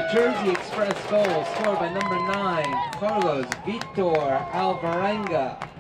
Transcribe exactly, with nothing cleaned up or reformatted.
Jersey Express goal scored by number nine, Carlos Vitor Alvarenga.